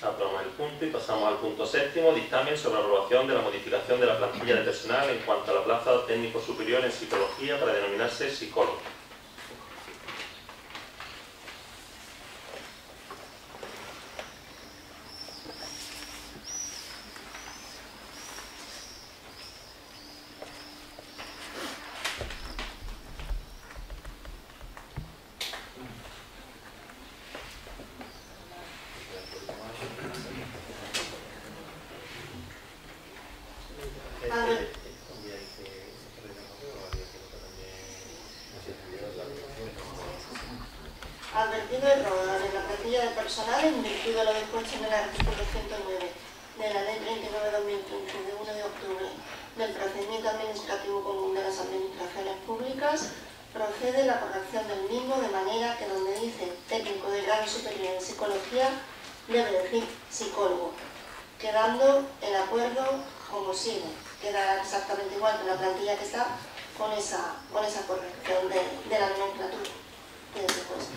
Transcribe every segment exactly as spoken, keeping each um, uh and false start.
Aprobamos el punto y pasamos al punto séptimo, dictamen sobre aprobación de la modificación de la plantilla de personal en cuanto a la plaza de técnico superior en psicología para denominarse psicólogo. Advertido error en la plantilla de personal en virtud de lo dispuesto en el artículo ciento nueve de la Ley treinta y nueve barra dos mil quince de uno de octubre del procedimiento administrativo común de las administraciones públicas, procede la corrección del mismo de manera que donde dice técnico de grado superior en psicología debe decir psicólogo, quedando el acuerdo como sigue. Queda exactamente igual que la plantilla que está con esa, con esa corrección de, de la nomenclatura que es puesto.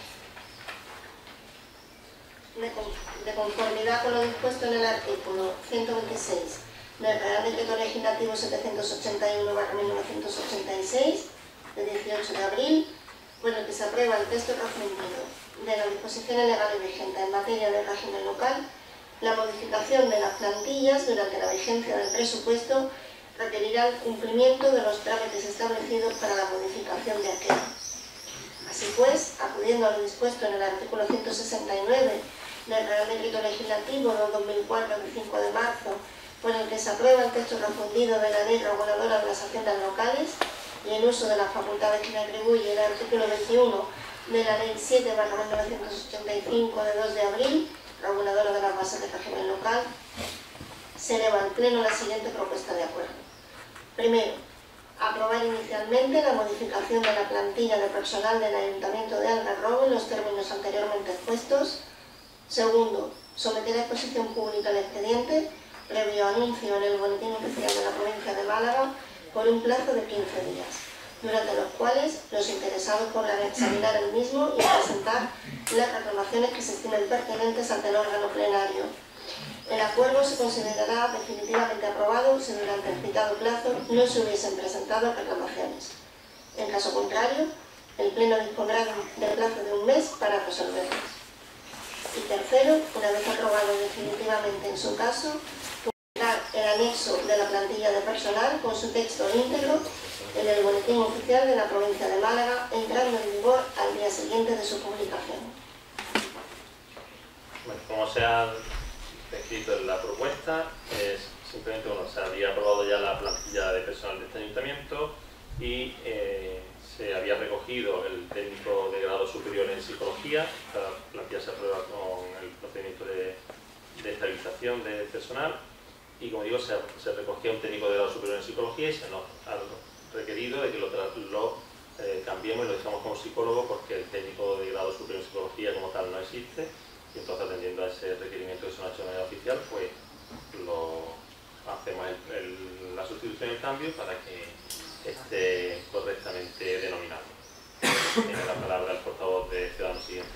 De, de conformidad con lo dispuesto en el artículo ciento veintiséis del Real Decreto Legislativo setecientos ochenta y uno barra mil novecientos ochenta y seis de dieciocho de abril, por el que se aprueba el texto refundido de las disposiciones legales vigentes en materia de régimen local, la modificación de las plantillas durante la vigencia del presupuesto requerirá el cumplimiento de los trámites establecidos para la modificación de aquel. Así pues, acudiendo a lo dispuesto en el artículo ciento sesenta y nueve del Real Decreto Legislativo dos mil cuatro de cinco de marzo, por el que se aprueba el texto refundido de la Ley Reguladora de las Haciendas Locales y en uso de las facultades que le atribuye el artículo veintiuno de la Ley siete barra mil novecientos ochenta y cinco de dos de abril, reguladora de las bases de régimen local, se eleva al Pleno la siguiente propuesta de acuerdo. Primero, aprobar inicialmente la modificación de la plantilla de personal del Ayuntamiento de Algarrobo en los términos anteriormente expuestos. Segundo, someter a exposición pública el expediente, previo anuncio en el Boletín Oficial de la Provincia de Málaga, por un plazo de quince días, durante los cuales los interesados podrán examinar el mismo y presentar las reclamaciones que se estimen pertinentes ante el órgano plenario. El acuerdo se considerará definitivamente aprobado si durante el citado plazo no se hubiesen presentado reclamaciones. En caso contrario, el Pleno dispondrá del plazo de un mes para resolverlas. Y tercero, una vez aprobado definitivamente en su caso, publicará el anexo de la plantilla de personal con su texto íntegro en el Boletín Oficial de la Provincia de Málaga, entrando en vigor al día siguiente de su publicación. Bueno, como se ha escrito en la propuesta, es simplemente, bueno, se había aprobado ya la plantilla de personal de este ayuntamiento y eh, se había recogido el técnico de grado superior en psicología. Esta plantilla se aprueba con el procedimiento de, de estabilización de personal y, como digo, se, se recogía un técnico de grado superior en psicología y se nos ha requerido de que lo, lo eh, cambiemos y lo dejamos como psicólogo, porque el técnico de grado superior en psicología como tal no existe, y entonces, atendiendo a ese requerimiento que se nos ha hecho de manera oficial, pues lo hacemos el, el, la sustitución y el cambio para que esté correctamente denominado. Tiene la palabra el portavoz de Ciudadanos siguiente.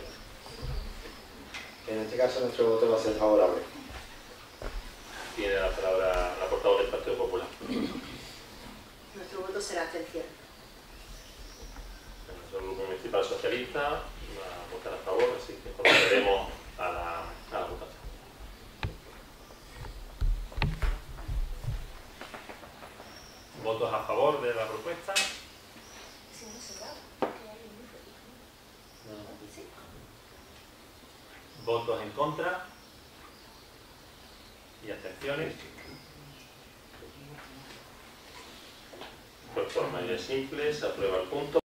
En este caso nuestro voto va a ser favorable. Tiene la palabra la portavoz del Partido Popular. Nuestro voto será abstención. Nuestro Grupo Municipal Socialista va a votar a favor, así que procederemos a la, a la votación. ¿Votos a favor de la propuesta? ¿Votos en contra? ¿Y abstenciones? Pues por mayoría simple se aprueba el punto.